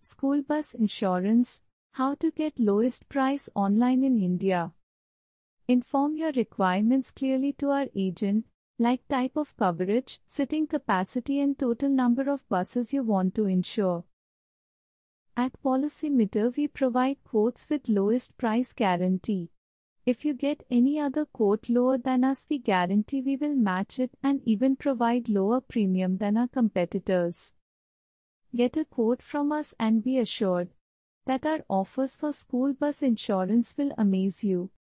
School bus insurance. How to get lowest price online in India. Inform your requirements clearly to our agent, like type of coverage, sitting capacity and total number of buses you want to insure. At Policymeter we provide quotes with lowest price guarantee. If you get any other quote lower than us, we guarantee we will match it and even provide lower premium than our competitors. Get a quote from us and be assured that our offers for school bus insurance will amaze you.